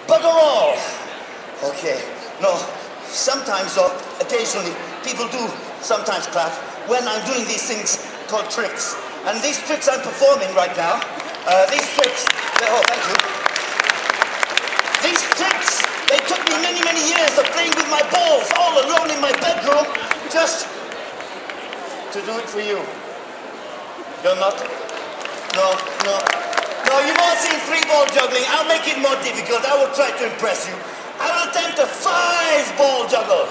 Bugger all. Okay. No, sometimes or occasionally people do sometimes clap when I'm doing these things called tricks. And these tricks I'm performing right now, these tricks, oh, thank you. These tricks, they took me many, many years of playing with my balls all alone in my bedroom just to do it for you. You're not? No, no. No, you've all seen 3-ball juggling. I'll make it more difficult. I will try to impress you. I will attempt a 5-ball juggle.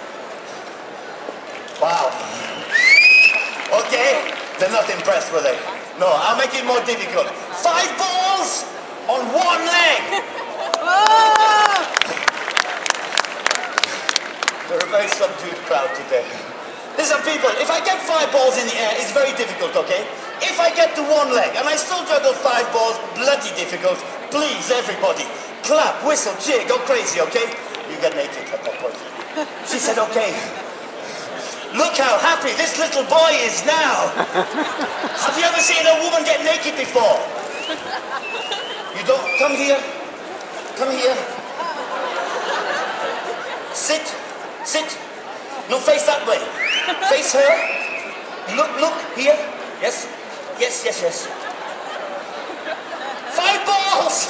Wow. Okay, they're not impressed, were they? No, I'll make it more difficult. 5 balls on 1 leg. We're a very subdued crowd today. Listen, people, if I get 5 balls in the air, it's very difficult, okay? If I get to 1 leg, and I still juggle 5 balls, bloody difficult, please, everybody, clap, whistle, cheer, go crazy, okay? You get naked at that point. She said, okay. Look how happy this little boy is now. Have you ever seen a woman get naked before? You don't? Come here. Come here. Sit. Sit. No, face that way. Face her. Look, here. Yes. Yes, yes, yes. 5 balls!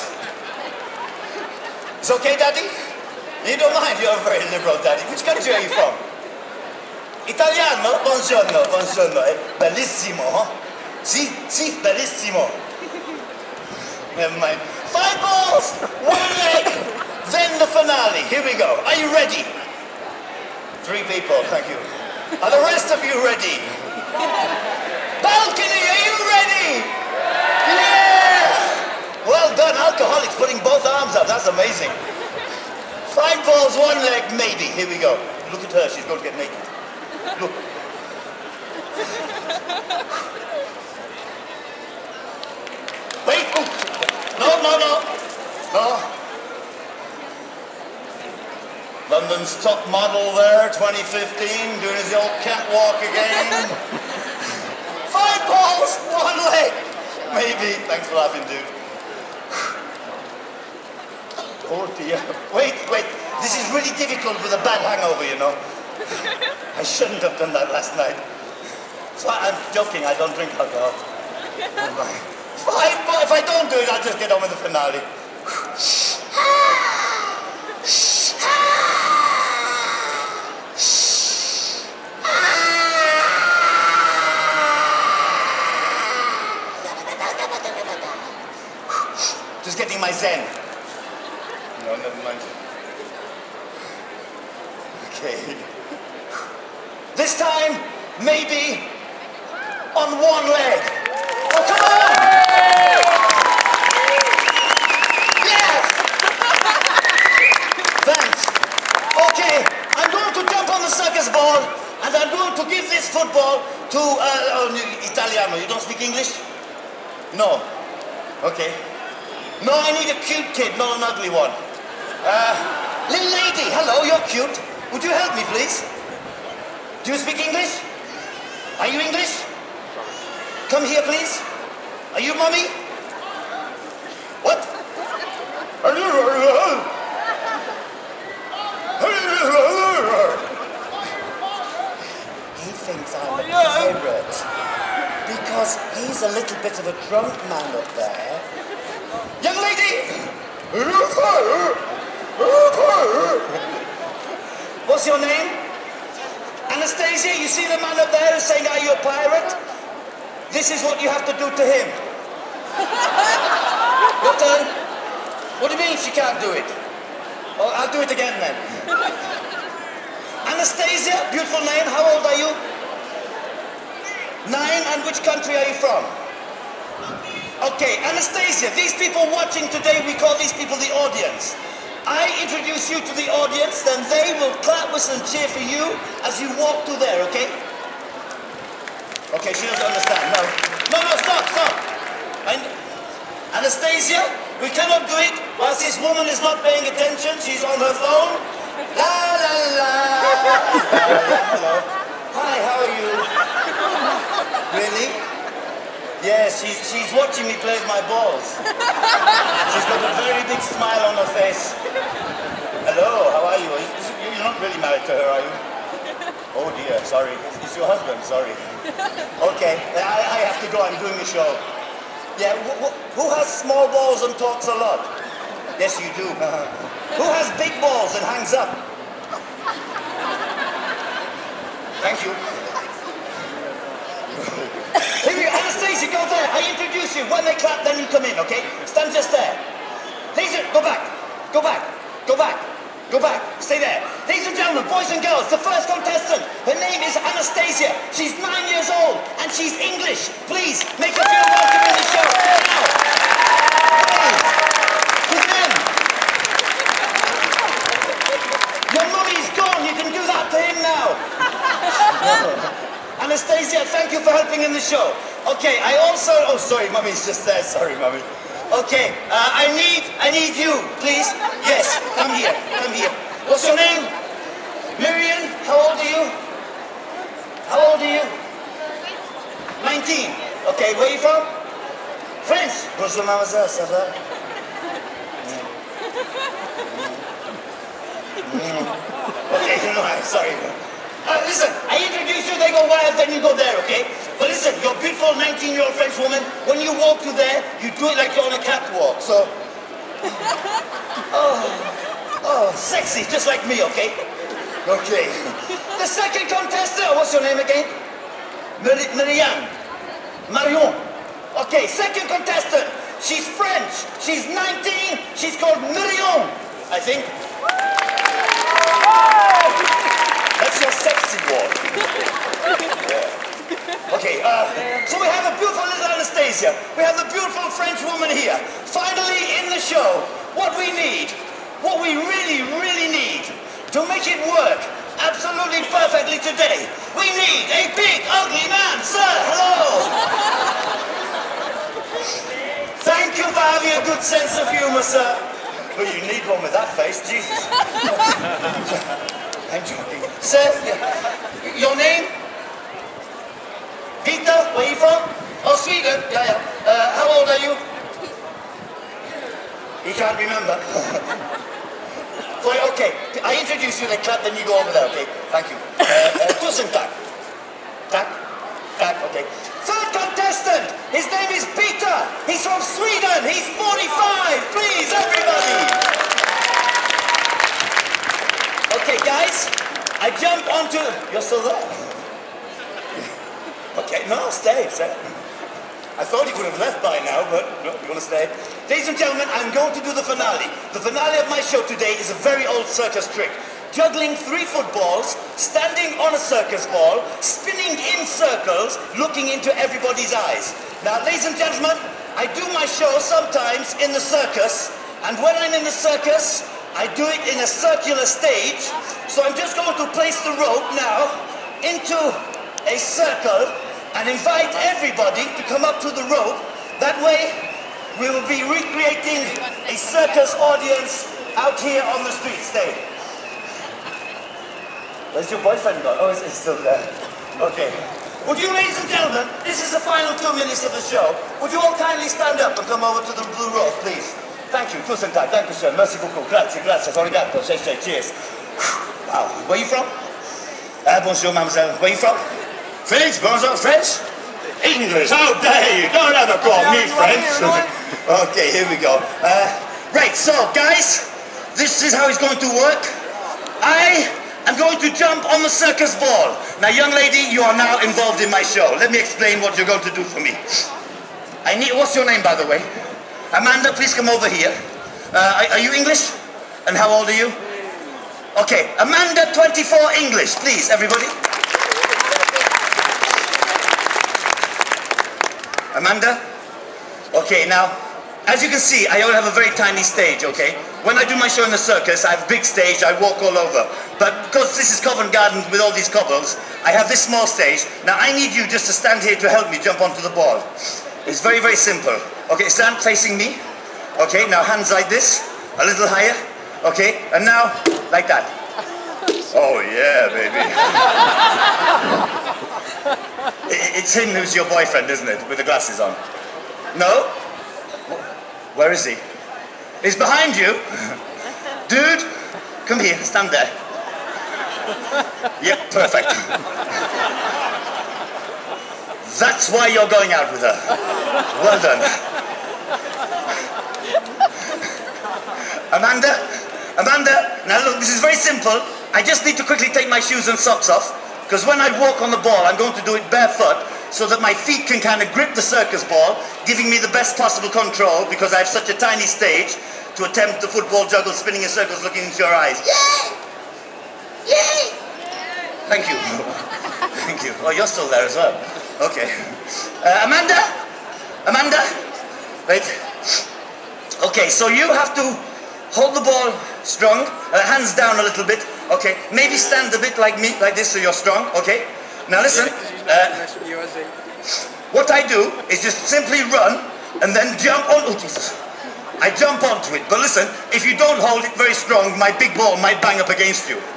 It's okay, Daddy? You don't mind? You're a very liberal, Daddy. Which country are you from? Italiano? Buongiorno, buongiorno. Bellissimo, huh? Sì, sì, bellissimo. Never mind. 5 balls, 1 leg, then the finale. Here we go. Are you ready? 3 people, thank you. Are the rest of you ready? Balcony, are you ready? Yeah! Well done, alcoholics putting both arms up. That's amazing. 5 balls, 1 leg, maybe. Here we go. Look at her, she's going to get naked. Look. Wait. Oh. No, no, no. No. London's top model there, 2015, doing his old catwalk again. 5 balls, 1 leg. Maybe. Thanks for laughing, dude. Oh dear. Wait. This is really difficult with a bad hangover, you know. I shouldn't have done that last night. So I'm joking, I don't drink alcohol. Oh my. 5 balls, if I don't do it, I'll just get on with the finale. Just getting my zen. No, never mind. Okay. This time, maybe on 1 leg. Oh, come on! Yeah! Thanks. Okay, I'm going to jump on the circus ball, and I'm going to give this football to Italiano. You don't speak English? No. Okay. No, I need a cute kid, not an ugly one. Little lady, hello, you're cute. Would you help me, please? Do you speak English? Are you English? Come here, please. Are you mommy? What? He thinks I'm a pirate because he's a little bit of a drunk man up there. Young lady! What's your name? Anastasia, you see the man up there who's saying, are you a pirate? This is what you have to do to him. Your turn. What do you mean she can't do it? Well, I'll do it again then. Anastasia, beautiful name. How old are you? 9, and which country are you from? Okay, Anastasia, these people watching today, we call these people the audience. I introduce you to the audience, then they will clap, whistle, and cheer for you as you walk through there, okay? Okay, she doesn't understand. No, stop. Anastasia, we cannot do it whilst this woman is not paying attention. She's on her phone. La la la. Hello. Hi, how are you? Really? Yes, she's watching me play with my balls. She's got a very big big smile on her face. Hello, how are you? You're not really married to her, are you? Oh dear, sorry. It's your husband, sorry. Okay, I have to go. I'm doing the show. Yeah, who has small balls and talks a lot? Yes, you do. Who has big balls and hangs up? Thank you. Here we go. Anastasia, go there. I introduce you. When they clap, then you come in, okay? Stand just there. Ladies, go back. Go back. Go back. Go back. Stay there. Ladies and gentlemen, boys and girls, the first contestant. Her name is Anastasia. She's 9 years old, and she's English. Please, make her feel welcome in the show. Now. Hey. His name. Your mummy's gone. You can do that to him now. Anastasia, thank you for helping in the show. Okay, I also... Oh, sorry, mummy's just there. Sorry, mummy. Okay, I need you, please. Yes, come here, come here. What's your name? Miriam, how old are you? How old are you? 19. Okay, where are you from? French. Bonjour, mademoiselle, ça va? Okay, no, I'm sorry. Listen, I introduce you, they go wild, then you go there, okay? But listen, you're a beautiful 19-year-old French woman. When you walk to there, you do it like you're on a catwalk, so... Oh, sexy, just like me, okay? Okay. The second contestant, what's your name again? Marion. Okay, second contestant. She's French. She's 19. She's called Marion, I think. That's your sexy walk. Yeah. Okay, so we have a beautiful little Anastasia. We have the beautiful French woman here. Finally, in the show, what we need, what we really, really need to make it work absolutely perfectly today, we need a big, ugly man. Sir, hello. Thank you for having a good sense of humor, sir. But you need one with that face, Jesus. I'm joking. Sir, your name? Peter, where are you from? Oh, Sweden. Yeah. How old are you? He can't remember. Okay, I introduce you, they clap, then you go over there, okay? Thank you. Tusen tack. Tack. Tack, okay. Third contestant, his name is Peter. He's from Sweden. He's 45. Please, everybody. Okay, guys, I jump onto... You're still there? Okay, no, stay. I thought you would have left by now, but no, you want to stay? Ladies and gentlemen, I'm going to do the finale. The finale of my show today is a very old circus trick. Juggling 3 footballs, standing on a circus ball, spinning in circles, looking into everybody's eyes. Now, ladies and gentlemen, I do my show sometimes in the circus, and when I'm in the circus, I do it in a circular stage. So I'm just going to place the rope now into a circle and invite everybody to come up to the rope. That way, we will be recreating a circus audience out here on the street stage. Where's your boyfriend gone? Oh, he's still there. Okay. Would you, ladies and gentlemen, this is the final 2 minutes of the show. Would you all kindly stand up and come over to the blue rope, please? Thank you. Tusen tack. Thank you, sir. Merci beaucoup. Grazie, grazie. Obrigado. Cheers. Wow. Where are you from? Bonjour, mademoiselle. Where are you from? French. Bonjour, French. English. How dare you? Don't ever call me French. Okay, here we go. Right, so, guys, this is how it's going to work. I'm going to jump on the circus ball. Now, young lady, you are now involved in my show. Let me explain what you're going to do for me. What's your name, by the way? Amanda, please come over here. Are you English? And how old are you? Okay, Amanda, 24, English, please, everybody. Amanda? Okay, now, as you can see, I only have a very tiny stage, okay? When I do my show in the circus, I have a big stage, I walk all over. But because this is Covent Garden with all these cobbles, I have this small stage. Now, I need you just to stand here to help me jump onto the ball. It's very, very simple. Okay, stand facing me. Okay, now hands like this, a little higher. Okay, and now, like that. Oh, yeah, baby. It's him who's your boyfriend, isn't it? With the glasses on. No? Where is he? is behind you. Dude, come here, stand there. Yep, perfect. That's why you're going out with her. Well done. Amanda, now look, this is very simple. I just need to quickly take my shoes and socks off, because when I walk on the ball, I'm going to do it barefoot, so that my feet can kind of grip the circus ball, giving me the best possible control, because I have such a tiny stage to attempt the football juggle, spinning in circles, looking into your eyes. Yay! Yay! Thank you. Thank you. Oh, you're still there as well. Okay. Amanda? Wait. Okay, so you have to hold the ball strong, hands down a little bit. Okay, maybe stand a bit like me, like this, so you're strong. Okay. Now listen. What I do is just simply run and then jump on. Oh Jesus! I jump onto it. But listen, if you don't hold it very strong, my big ball might bang up against you.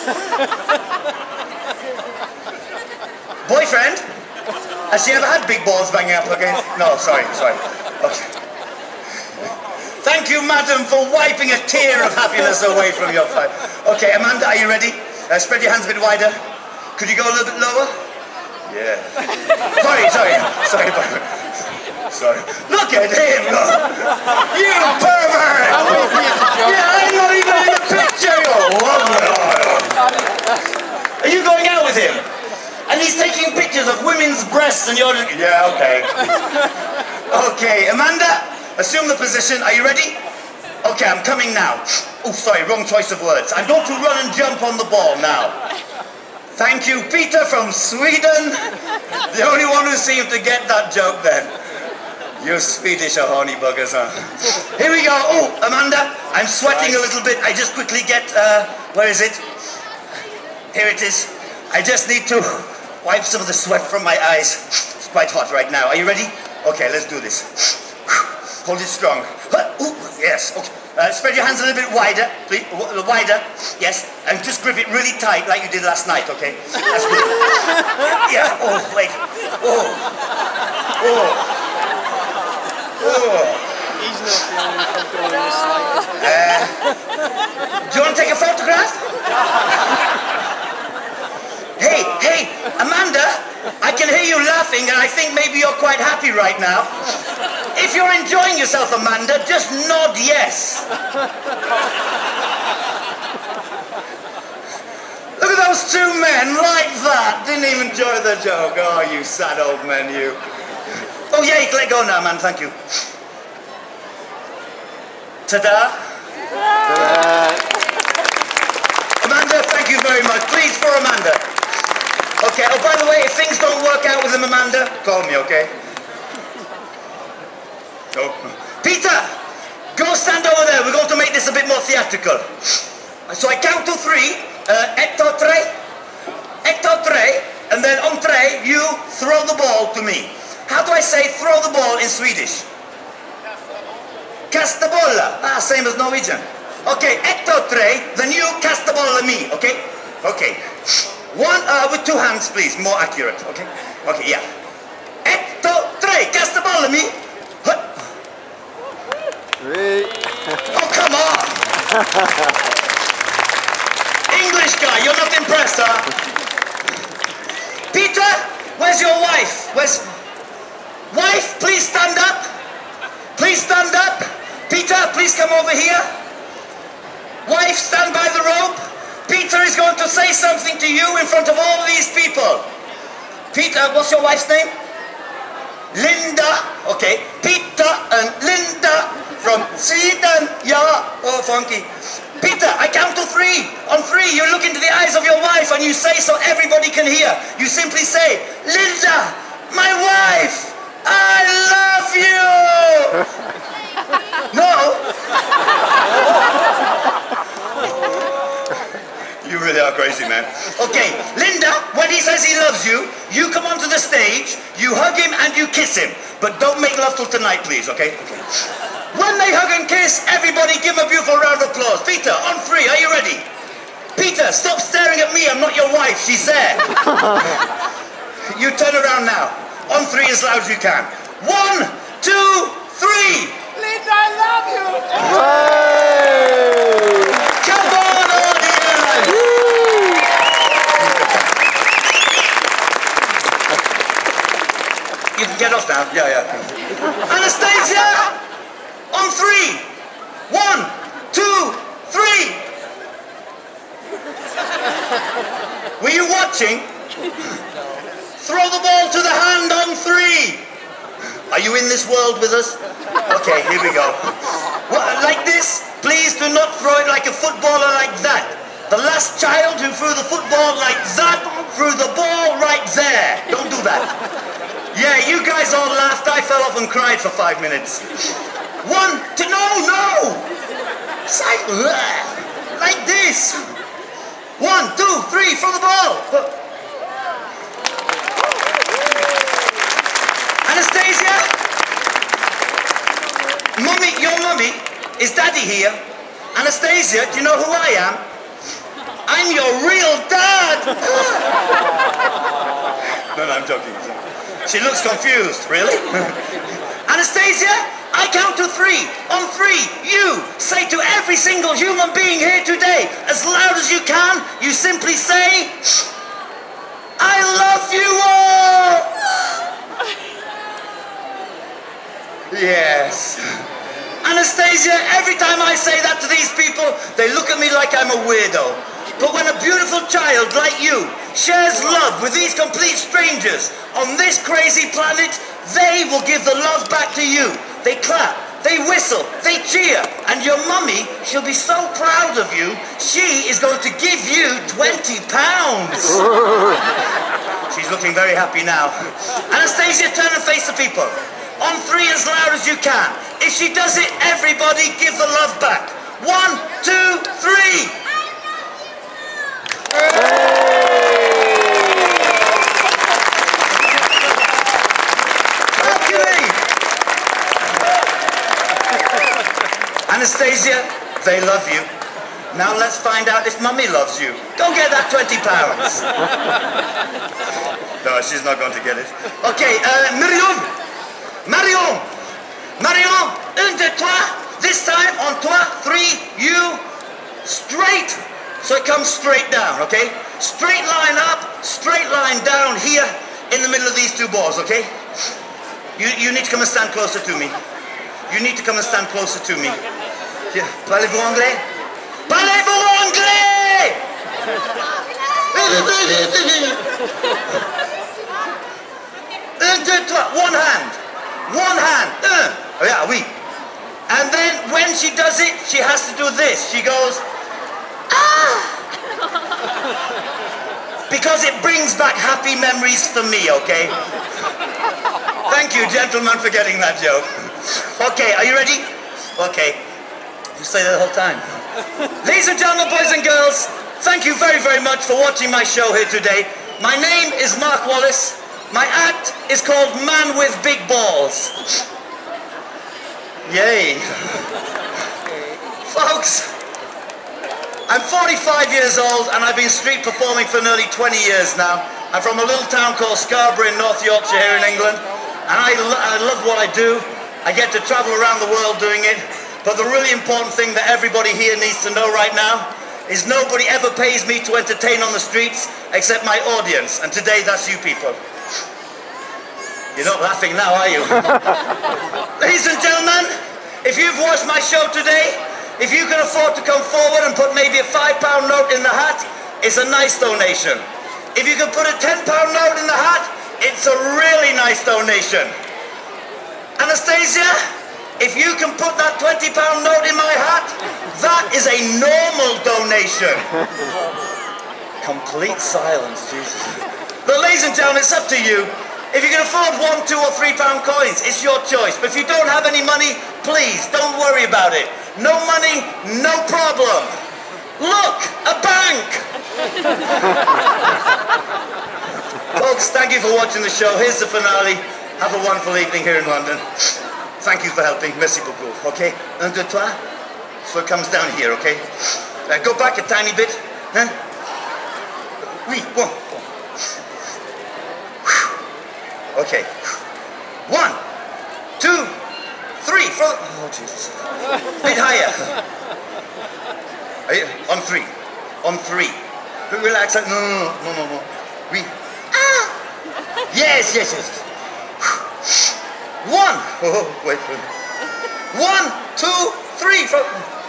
Boyfriend? Has she ever had big balls banging up against? No, sorry. Okay. Thank you, madam, for wiping a tear of happiness away from your face. Okay, Amanda, are you ready? Spread your hands a bit wider. Could you go a little bit lower? Yeah. Sorry. Look at him! You pervert! Yeah, I'm not even in the picture! Are you going out with him? And he's taking pictures of women's breasts and you're just... Yeah, okay. Okay, Amanda, assume the position. Are you ready? Okay, I'm coming now. Oh, sorry, wrong choice of words. I'm going to run and jump on the ball now. Thank you, Peter from Sweden. The only one who seemed to get that joke then. You Swedish are horny buggers, huh? Here we go. Oh, Amanda, I'm sweating a little bit. I just quickly get, where is it? Here it is. I just need to wipe some of the sweat from my eyes. It's quite hot right now. Are you ready? Okay, let's do this. Hold it strong. Ooh, yes, okay. Spread your hands a little bit wider, please. Wider, yes. And just grip it really tight like you did last night, okay? That's good. Yeah, oh, wait. Oh. He's not the only comfortable in this slide. Do you want to take a photograph? Hey, Amanda, I can hear you laughing and I think maybe you're quite happy right now. If you're enjoying yourself, Amanda, just nod yes. Look at those two men like that. Didn't even enjoy the joke. Oh, you sad old men, you. Oh, yeah, you can let go now, man. Thank you. Ta-da. Amanda, thank you very much. Please, for Amanda. Okay, oh, by the way, if things don't work out with him, Amanda, call me, okay? Oh. Peter, go stand over there. We're going to make this a bit more theatrical. So I count to three. Etto tre, and then on tre, you throw the ball to me. How do I say throw the ball in Swedish? Kasta bolla. Ah, same as Norwegian. Okay, etto tre, then you cast the ball at me, okay? Okay. One, with two hands, please, more accurate, okay? Okay, yeah. Etto tre, cast the ball at me. Oh, come on! English guy, you're not impressed, huh? Peter, where's your wife? Wife, please stand up. Please stand up. Peter, please come over here. Wife, stand by the rope. Peter is going to say something to you in front of all these people. Peter, what's your wife's name? Linda. Okay, Peter and Linda from Sweden. Yeah, oh, funky. Peter, I count to three. On three, you look into the eyes of your wife and you say so everybody can hear. You simply say, Linda, my wife, I love you. No? You really are crazy, man. Okay, Linda, when he says he loves you, you come onto the stage, you hug him and you kiss him. But don't make love till tonight, please, okay? When they hug and kiss, everybody give him a beautiful round of applause. Peter, on three, are you ready? Peter, stop staring at me, I'm not your wife, she's there. You turn around now. On three as loud as you can. 1, 2, 3. means I love you. Come on, audience! You can get off now. Yeah. Anastasia! On 3. 1, 2, 3. Were you watching? Throw the ball to the hand on 3. Are you in this world with us? Okay, here we go. Like this, please do not throw it like a footballer like that. The last child who threw the football like that threw the ball right there. Don't do that. Yeah, you guys all laughed. I fell off and cried for 5 minutes. 1, 2, no! Like this. 1, 2, 3, throw the ball. Anastasia? Mummy, your mummy? Is Daddy here? Anastasia, do you know who I am? I'm your real dad! No, I'm joking. She looks confused. Really? Anastasia, I count to 3. On 3, you say to every single human being here today, as loud as you can, you simply say, I love you all! Yes. Anastasia, every time I say that to these people, they look at me like I'm a weirdo. But when a beautiful child like you shares love with these complete strangers on this crazy planet, they will give the love back to you. They clap, they whistle, they cheer, and your mummy, she'll be so proud of you, she is going to give you £20. She's looking very happy now. Anastasia, turn and face the people. On 3 as loud as you can. If she does it, everybody give the love back. 1, 2, 3. Okay. Anastasia, they love you. Now let's find out if Mummy loves you. Go get that £20. No, she's not going to get it. Okay, Marion, 1, 2, 3. This time on 3, you straight. So it comes straight down, okay? Straight line up, straight line down here in the middle of these 2 balls, okay? You need to come and stand closer to me. You need to come and stand closer to me. Yeah. Parlez-vous anglais? Parlez-vous anglais? 1, 2, 3. One hand. Oh yeah, oui. And then when she does it, she has to do this. She goes, ah! Because it brings back happy memories for me, okay? Thank you, gentlemen, for getting that joke. Okay, are you ready? Okay. You say that the whole time. Ladies and gentlemen, boys and girls, thank you very, very much for watching my show here today. My name is Mark Wallace. My act is called Man with Big Balls. Yay. Folks, I'm 45 years old and I've been street performing for nearly 20 years now. I'm from a little town called Scarborough in North Yorkshire here in England. And I love what I do. I get to travel around the world doing it. But the really important thing that everybody here needs to know right now is nobody ever pays me to entertain on the streets except my audience. And today that's you people. You're not laughing now, are you? Ladies and gentlemen, if you've watched my show today, if you can afford to come forward and put maybe a £5 note in the hat, it's a nice donation. If you can put a £10 note in the hat, it's a really nice donation. Anastasia, if you can put that £20 note in my hat, that is a normal donation. Complete silence, Jesus. But ladies and gentlemen, it's up to you. If you can afford £1, £2 or £3 coins, it's your choice. But if you don't have any money, please don't worry about it. No money, no problem. Look, a bank. Folks, thank you for watching the show. Here's the finale. Have a wonderful evening here in London. Thank you for helping. Merci beaucoup. Okay? 1, 2, 3. So it comes down here, okay? Go back a tiny bit. Huh? Oui, bon. Okay. 1, 2, 3. three. From. Oh, Jesus. Bit higher. On three. On three. Relax. No. We. Yes. One. Oh, wait. 1, 2, 3. From.